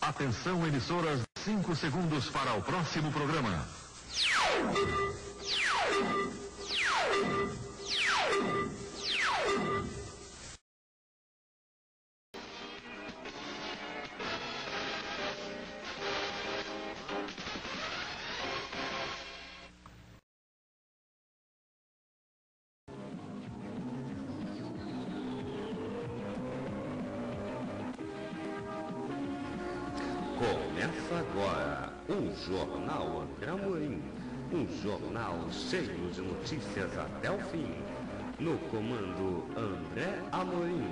Atenção, emissoras, 5 segundos para o próximo programa. Começa agora o Jornal André Amorim, um jornal cheio de notícias até o fim. No comando André Amorim.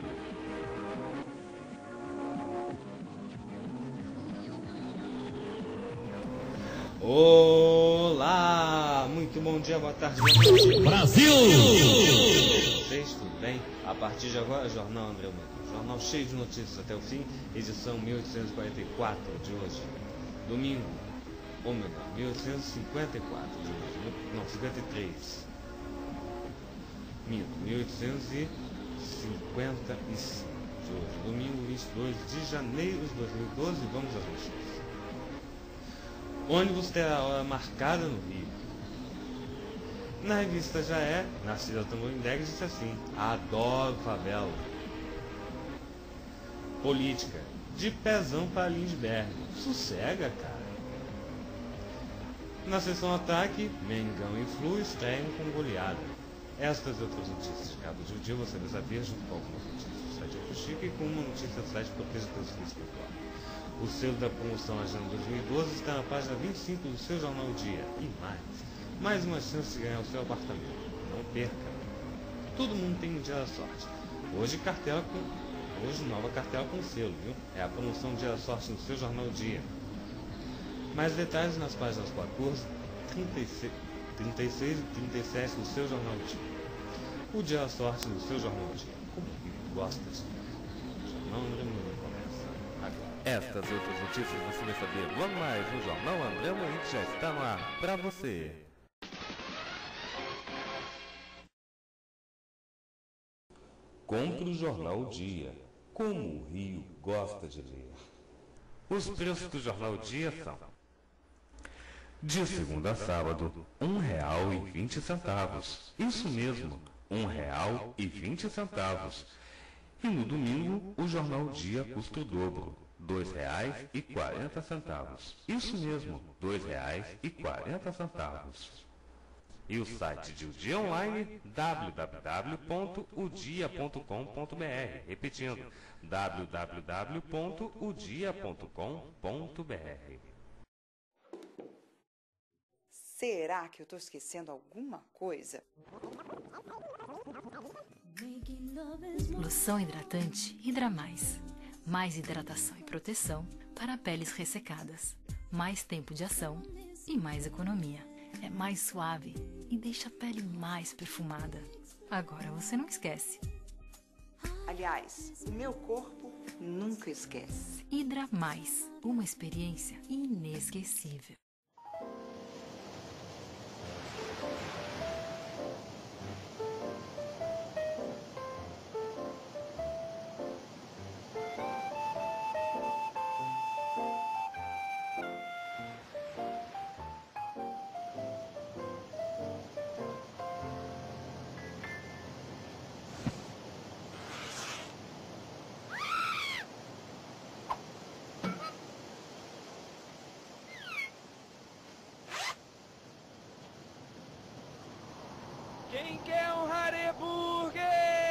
Olá, muito bom dia, boa tarde, boa noite. Brasil! Vocês, tudo bem? A partir de agora, Jornal André Amorim. Jornal cheio de notícias até o fim, edição 1844 de hoje, domingo, ou melhor, 1854 de hoje, não, 53, minto, 1855 de hoje, domingo 22 de janeiro de 2012, vamos às notícias. Ônibus terá hora marcada no Rio. Na revista Já É, Narcisa Tamborindeg disse assim: adoro favela. Política, de pezão para Lindbergh. Sossega, cara. Na sessão ataque, Mengão e Flu estreiam com goleada. Estas e outras notícias de cada dia você desafia junto com algumas notícias do site Chica e com uma notícia do site Proteja Teus Filhos Virtual. O selo da promoção Agenda 2012 está na página 25 do seu Jornal Dia. E mais uma chance de ganhar o seu apartamento. Não perca. Todo mundo tem um dia da sorte. Hoje nova cartela com selo, viu? É a promoção Dia da Sorte no seu Jornal Dia. Mais detalhes nas páginas 14, 36 e 37 do seu Jornal Dia. O Dia da Sorte no seu Jornal Dia. Como que gosta de Jornal André Amorim começa agora. Estas e outras notícias você vai saber logo mais no Jornal André Amorim, que já está no ar para você. Compre o Jornal Dia, como o Rio gosta de ler. Os preços do Jornal Dia são: de segunda a sábado, R$1,20. Isso mesmo, R$1,20. E no domingo, o Jornal Dia custa o dobro, R$2,40. Isso mesmo, R$2,40. E o site de O Dia Online, www.odia.com.br. Repetindo, www.odia.com.br. Será que eu estou esquecendo alguma coisa? Loção hidratante Hidra Mais. Mais hidratação e proteção para peles ressecadas. Mais tempo de ação e mais economia. É mais suave e deixa a pele mais perfumada. Agora você não esquece. Aliás, o meu corpo nunca esquece. Hidra Mais. Uma experiência inesquecível. Quem quer um Hareburger?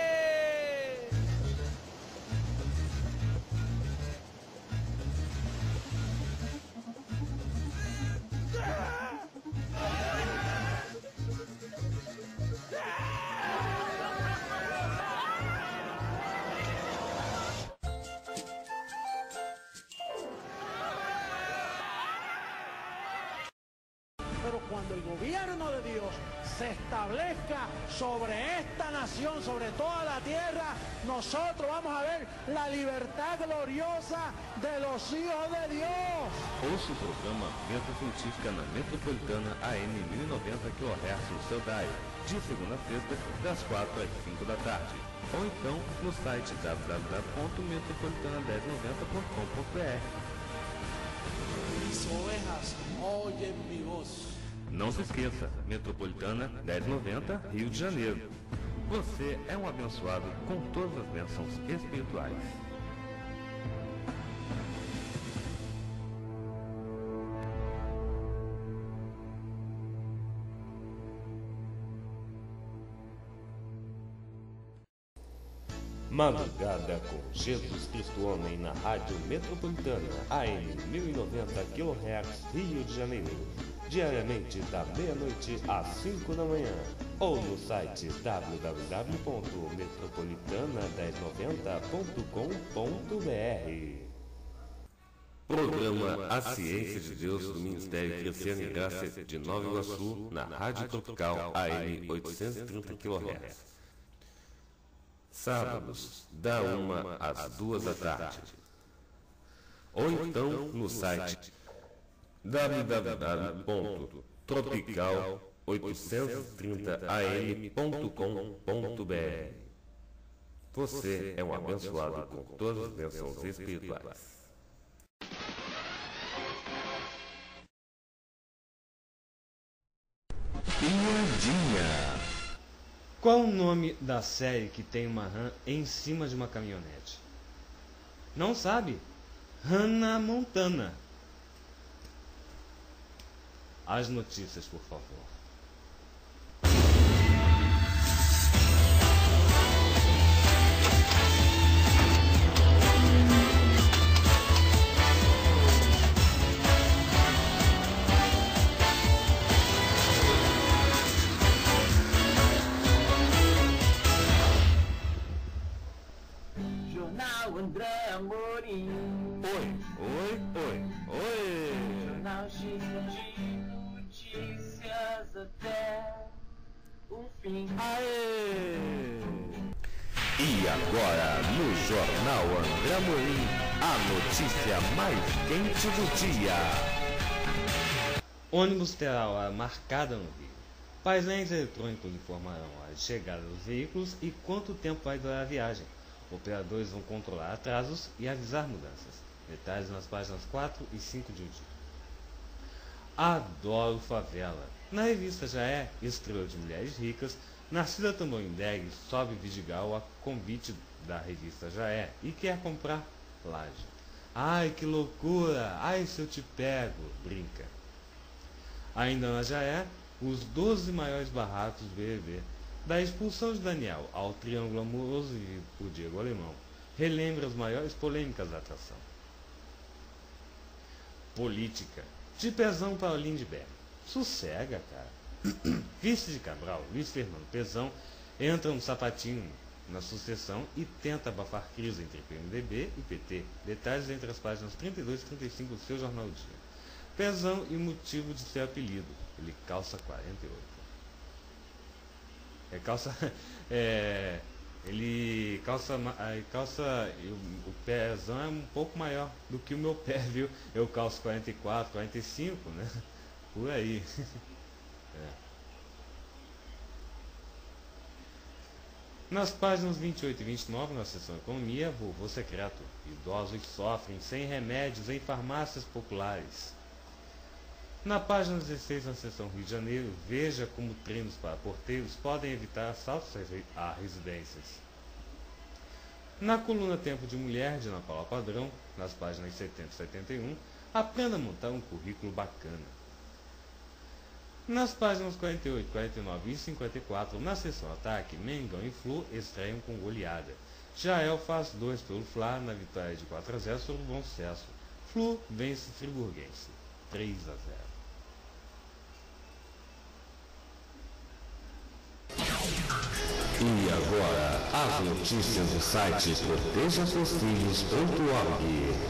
Pero cuando el gobierno de Dios se establezca sobre esta nación, sobre toda la tierra, nosotros vamos a ver la libertad gloriosa de los hijos de Dios. Ouça o programa Meta Científica na Metropolitana AM 1090 kHz no seu dial, de segunda a sexta, das 4 às 5 da tarde. Ou então no site www.metropolitana1090.com.br. Mis ovejas oyen mi voz. Não se esqueça, Metropolitana 1090, Rio de Janeiro. Você é um abençoado com todas as bênçãos espirituais. Madrugada com Jesus Cristo Homem na Rádio Metropolitana, AM 1090 kHz, Rio de Janeiro, diariamente da meia-noite às 5 da manhã, ou no site www.metropolitana1090.com.br. Programa A Ciência de Deus do Ministério Crescendo em Graça de Nova Iguaçu, na Rádio Tropical AM 830 kHz. Sábados, da 1 às 2 da tarde. Ou então no site www.tropical830am.com.br. Você é um abençoado com todas as bênçãos espirituais. Piadinha. Qual o nome da série que tem uma rã em cima de uma caminhonete? Não sabe? Hannah Montana. As notícias, por favor. Jornal André Amorim. Oi. Jornal cheio de notícias até o fim. E agora, no Jornal André Amorim, a notícia mais quente do dia. Ônibus terá hora marcada no Rio. Painéis eletrônicos informarão a chegada dos veículos e quanto tempo vai durar a viagem. Operadores vão controlar atrasos e avisar mudanças. Detalhes nas páginas 4 e 5 de O Dia. Adoro favela. Na revista Já É, estrela de mulheres ricas, Narcisa Tamborindeg sobe Vidigal a convite da revista Já É e quer comprar laje. Ai, que loucura! Ai, se eu te pego! Brinca. Ainda na Já É, os 12 maiores barracos do BBB. Da expulsão de Daniel ao triângulo amoroso vivido por Diego Alemão, relembra as maiores polêmicas da atração. Política. De Pezão para o Lindbergh. Sossega, cara. Vice de Cabral, Luiz Fernando Pezão, entra no sapatinho na sucessão e tenta abafar crise entre PMDB e PT. Detalhes entre as páginas 32 e 35 do seu Jornal do Dia. Pezão e motivo de seu apelido. Ele calça 48. Ele calça, o pezão é um pouco maior do que o meu pé, viu? Eu calço 44, 45, né? Por aí. Nas páginas 28 e 29, na seção Economia, vovô secreto. Idosos sofrem sem remédios em farmácias populares. Na página 16, na seção Rio de Janeiro, veja como treinos para porteiros podem evitar assaltos a residências. Na coluna Tempo de Mulher, de Ana Paula Padrão, nas páginas 70 e 71, aprenda a montar um currículo bacana. Nas páginas 48, 49 e 54, na seção Ataque, Mengão e Flu estreiam com goleada. Jael faz 2 pelo Fla na vitória de 4-0 sobre o Bom Sucesso. Flu vence Friburguense, 3-0. E agora, as notícias do site protejasseusfilhos.org.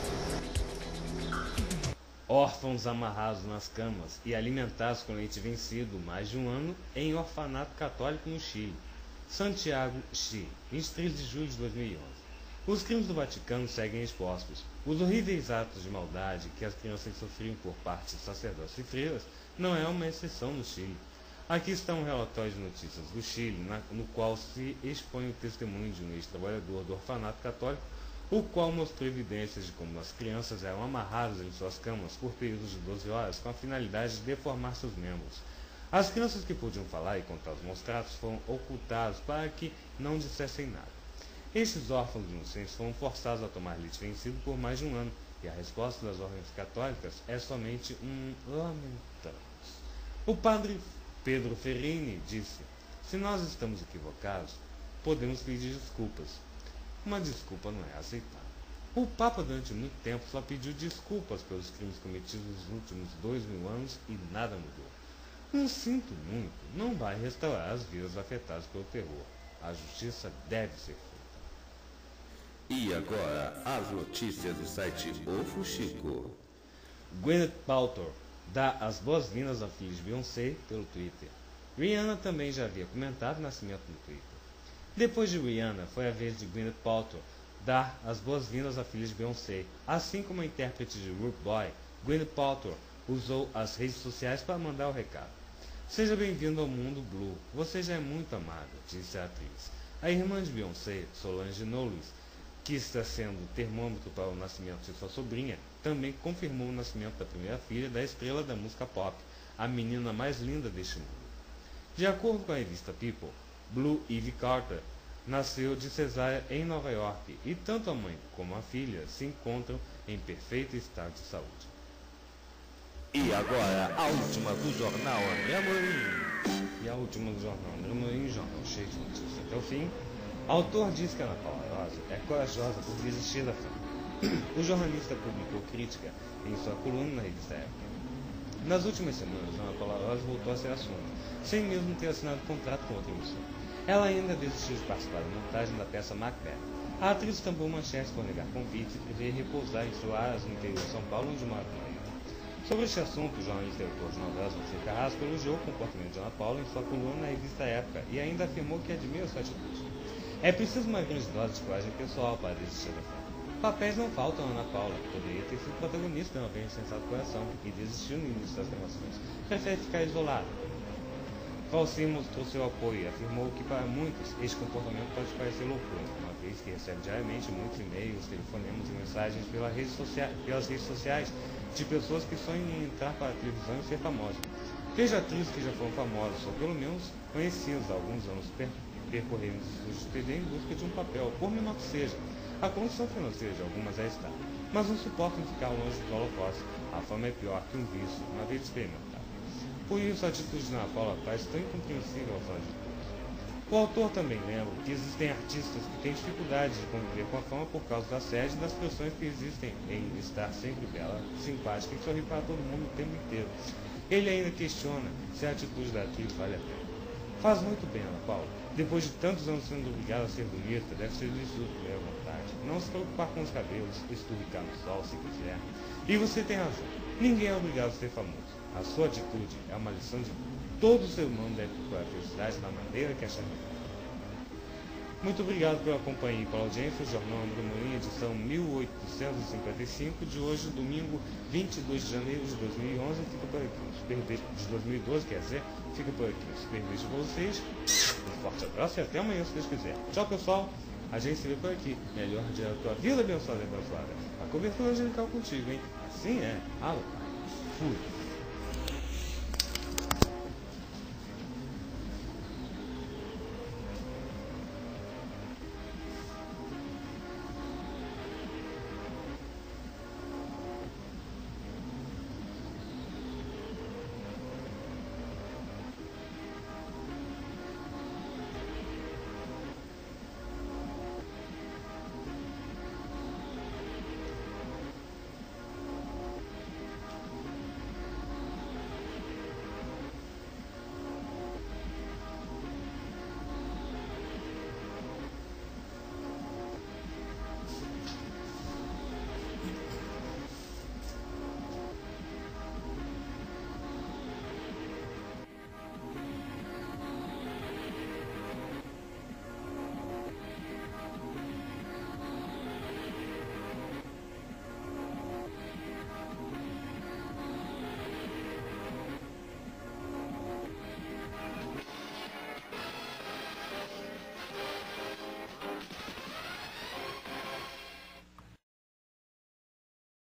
Órfãos amarrados nas camas e alimentados com leite vencido mais de um ano em orfanato católico no Chile. Santiago, Chile, 23 de julho de 2011. Os crimes do Vaticano seguem expostos. Os horríveis atos de maldade que as crianças sofriam por parte de sacerdotes e freiras não é uma exceção no Chile. Aqui está um relatório de notícias do Chile, no qual se expõe o testemunho de um ex-trabalhador do orfanato católico, o qual mostrou evidências de como as crianças eram amarradas em suas camas por períodos de 12 horas com a finalidade de deformar seus membros. As crianças que podiam falar e contar os maus tratos foram ocultados para que não dissessem nada. Estes órfãos inocentes foram forçados a tomar leite vencido por mais de um ano, e a resposta das ordens católicas é somente um lamentamos. O padre Pedro Ferrini disse: se nós estamos equivocados, podemos pedir desculpas. Uma desculpa não é aceitável. O Papa durante muito tempo só pediu desculpas pelos crimes cometidos nos últimos 2000 anos e nada mudou. Não sinto muito, não vai restaurar as vidas afetadas pelo terror. A justiça deve ser feita. E agora, as notícias do site O Fuxico. Gwyneth Paltrow dá as boas-vindas à filha de Beyoncé pelo Twitter. Rihanna também já havia comentado o nascimento no Twitter. Depois de Rihanna, foi a vez de Gwyneth Paltrow dar as boas-vindas à filha de Beyoncé. Assim como a intérprete de Rude Boy, Gwyneth Paltrow usou as redes sociais para mandar o recado. Seja bem-vindo ao mundo Blue. Você já é muito amada, disse a atriz. A irmã de Beyoncé, Solange Knowles, que está sendo termômetro para o nascimento de sua sobrinha, também confirmou o nascimento da primeira filha da estrela da música pop, a menina mais linda deste mundo. De acordo com a revista People, Blue Ivy Carter nasceu de cesárea em Nova York e tanto a mãe como a filha se encontram em perfeito estado de saúde. E agora, a última do Jornal André Amorim. E a última do Jornal André Amorim, jornal cheio de notícias até o fim. Autor diz que Ana Paula Rosa é corajosa por desistir da fama. O jornalista publicou crítica em sua coluna na revista Época. Nas últimas semanas, Ana Paula Rosa voltou a ser assunto, sem mesmo ter assinado contrato com outra emissora. Ela ainda desistiu de participar da montagem da peça Macbeth. A atriz estampou manchetes por negar convites e prevê repousar em sua área no interior de São Paulo, onde mora com a marido. Sobre este assunto, o jornalista e autor de novelas José Carrasco elogiou o comportamento de Ana Paula em sua coluna na revista Época e ainda afirmou que admira sua atitude. É preciso uma grande dose de coragem pessoal para desistir da fama. Papéis não faltam a Ana Paula, poderia ter sido protagonista de uma vez Sensato Coração e desistiu no início das gravações. Prefere ficar isolada. Valci mostrou seu apoio e afirmou que para muitos este comportamento pode parecer loucura, uma vez que recebe diariamente muitos e-mails, telefonemas e mensagens pelas redes sociais de pessoas que sonham em entrar para a televisão e ser famosas. Veja atrizes que já foram famosas, ou pelo menos conhecidas há alguns anos, percorrendo os estúdios de TV em busca de um papel, por menor que seja. A condição financeira de algumas é estar, mas não suportam ficar longe do holofote. A fama é pior que um vício, uma vez experimentado. Por isso, a atitude de Ana Paula parece tão incompreensível aos olhos de todos. O autor também lembra que existem artistas que têm dificuldade de conviver com a fama por causa da assédio e das pressões que existem em estar sempre bela, simpática e sorrir para todo mundo o tempo inteiro. Ele ainda questiona se a atitude da atriz vale a pena. Faz muito bem, Ana Paula. Depois de tantos anos sendo obrigada a ser bonita, deve ser isso por primeira vontade. Não se preocupar com os cabelos, esturricar no sol se quiser. E você tem razão. Ninguém é obrigado a ser famoso. A sua atitude é uma lição de vida. Todo ser humano deve procurar a felicidade da maneira que achar melhor. Muito obrigado pela companhia e pela audiência. O Jornal André Amorim, edição 1855, de hoje, domingo 22 de janeiro de 2011, fica por aqui. De 2012, quer dizer, fica por aqui. Um super beijo para vocês. Um forte abraço e até amanhã, se Deus quiser. Tchau, pessoal. A gente se vê por aqui. Melhor dia da tua vida, abençoada e abençoada. A cobertura angelical contigo, hein? Assim é. Alô, pai. Fui.